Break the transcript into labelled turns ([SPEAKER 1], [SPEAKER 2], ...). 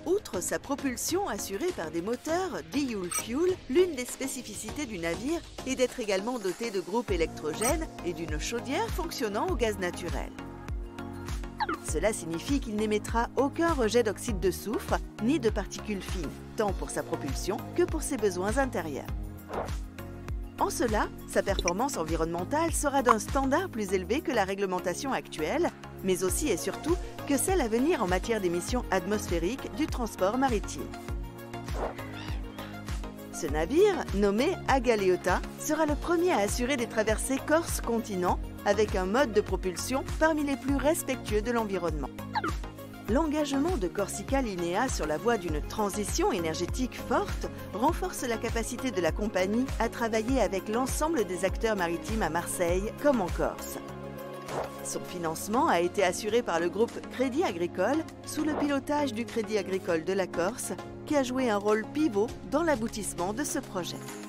[SPEAKER 1] Outre sa propulsion assurée par des moteurs dual fuel, l'une des spécificités du navire est d'être également doté de groupes électrogènes et d'une chaudière fonctionnant au gaz naturel. Cela signifie qu'il n'émettra aucun rejet d'oxyde de soufre ni de particules fines, tant pour sa propulsion que pour ses besoins intérieurs. En cela, sa performance environnementale sera d'un standard plus élevé que la réglementation actuelle, mais aussi et surtout que celle à venir en matière d'émissions atmosphériques du transport maritime. Ce navire, nommé Agaleota, sera le premier à assurer des traversées Corse-continent avec un mode de propulsion parmi les plus respectueux de l'environnement. L'engagement de Corsica Linea sur la voie d'une transition énergétique forte renforce la capacité de la compagnie à travailler avec l'ensemble des acteurs maritimes à Marseille comme en Corse. Son financement a été assuré par le groupe Crédit Agricole sous le pilotage du Crédit Agricole de la Corse qui a joué un rôle pivot dans l'aboutissement de ce projet.